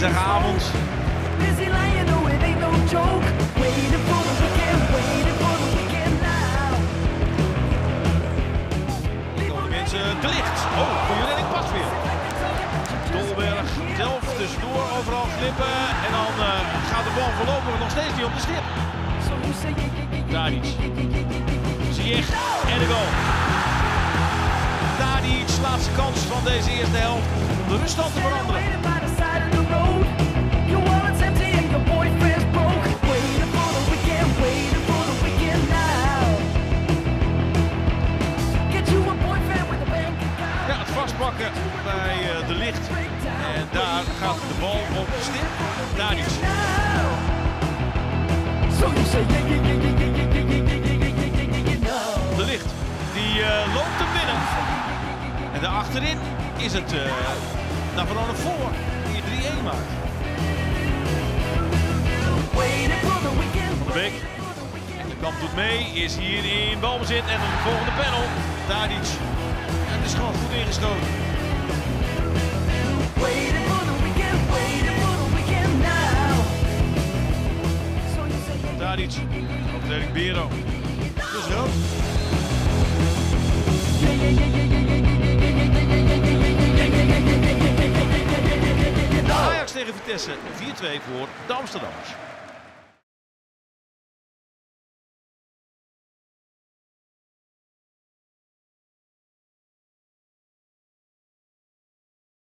dinsdagavond. Komen mensen De Ligt. Oh, goede redding, past weer. Dolberg zelf tussendoor, overal glippen. En dan gaat de bal voorlopig nog steeds niet op de stip. Tadic. Ziyech en de goal. Tadic, laatste kans van deze eerste helft om de ruststand te veranderen. Ja, het vastpakken bij De Ligt. En daar gaat de bal op de stip. Tadic. De Ligt, die loopt hem binnen. En daarachterin is het Navarone voor, die 3-1 maakt. Van de Beek. De Kamp doet mee, is hier in balbezit en de volgende panel. Tadic. En het is gewoon goed ingeschoten. Tadic, overtreding Bero. Dus rood. Ajax tegen Vitesse, 4-2 voor de Amsterdammers.